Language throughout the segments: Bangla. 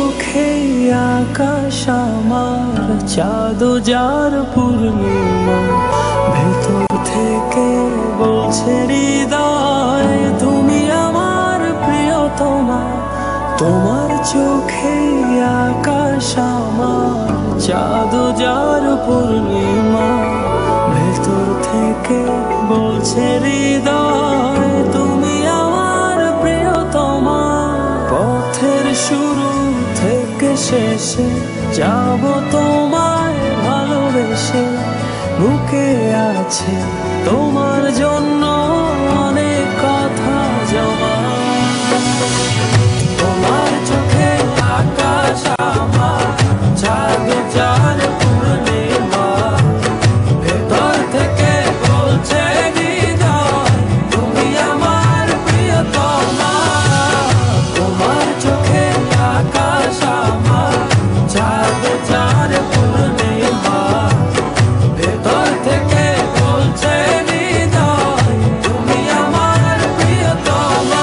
চোখে আকাশ আমার, চাঁদ যার পূর্ণিমা, ভেতর থেকে বলছে হৃদয় তুমি আমার প্রিয়তমা। তোমার চোখে আকাশ আমার, চাঁদ যার পূর্ণিমা, ভেতর থেকে বলছে হৃদয় তুমি আমার প্রিয়তমা। পথের শুরু থেকে শেষে যাব তোমায় ভালোবেসে, বুকে আছে তোমার জন্য অনেক কথা জমা। তোমার চোখে আকাশ আমার, চাঁদ যার পূর্ণিমা, ভেতর থেকে বলছে হৃদয় তুমি আমার প্রিয়তমা। তোমার চোখে আকাশ আমার, চাঁদ যার পূর্ণিমা, ভেতর থেকে বলছে হৃদয় তুমি আমার প্রিয়তমা।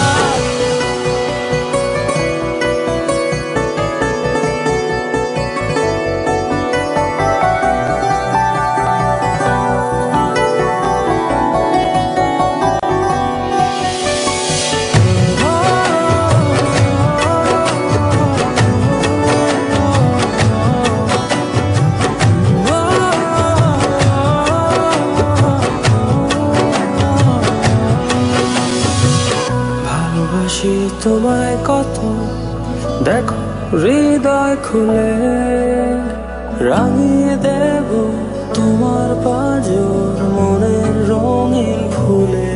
ভালোবাসি তোমায় কত, দেখো হৃদয় খুলে, রাঙিয়ে দেব তোমার পাঁজর মনের রঙিন ফুলে।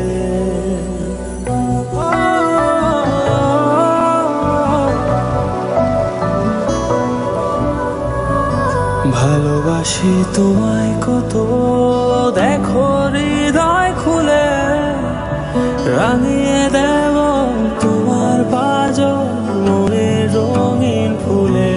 ভালোবাসি তোমায় কত, দেখো হৃদয় খুলে, রাঙিয়ে দেব তোমার পাঁজর মনের রঙিন ফুলে।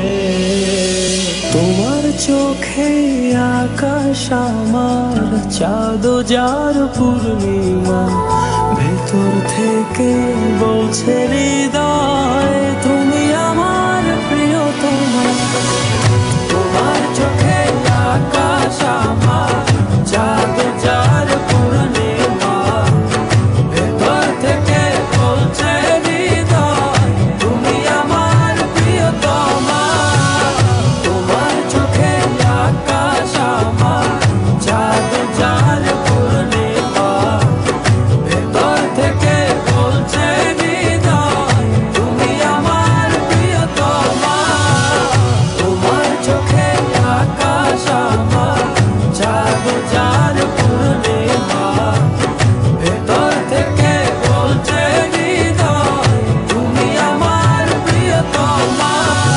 তোমার চোখে আকাশ আমার, চাঁদ যার পূর্ণিমা, ভেতর থেকে বলছে হৃদয় তুমি আমার প্রিয়তমা। তোমার চোখে আকাশ আমার, চাঁদ যার পূর্ণিমা, ভেতর থেকে বলছে হৃদয় তুমি আমার প্রিয়তমা। তোমার চোখে আকাশ আমার, চাঁদ যার পূর্ণিমা, ভেতর থেকে বলছে হৃদয় তুমি আমার প্রিয়তমা। তোমার চোখে আকাশ আমার, চাঁদ যার পূর্ণিমা, ভেতর থেকে বলছে হৃদয় তুমি আমার প্রিয়তমা।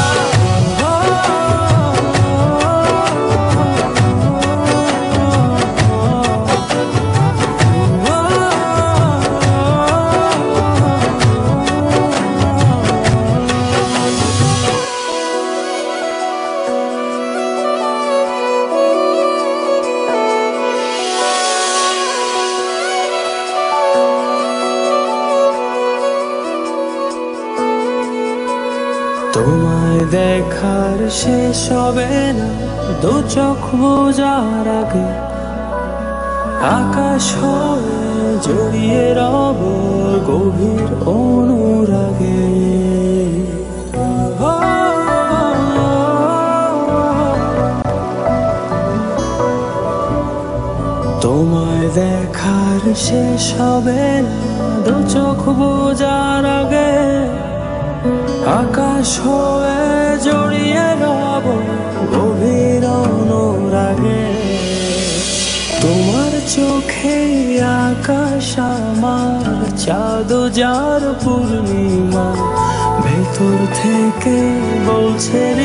তোমায় দেখার শেষ হবে না দু চোখ বোঝার আগে, আকাশ হয়ে জড়িয়ে রব গভীর অনুরাগে। তোমায় দেখার শেষ হবে না দু চোখ বোঝার আগে, আকাশ হয়ে জড়িয়ে রব গভীর অনুরাগে। তোমার চোখে আকাশ আমার, চাঁদ যার পূর্ণিমা, ভেতর থেকে বলছে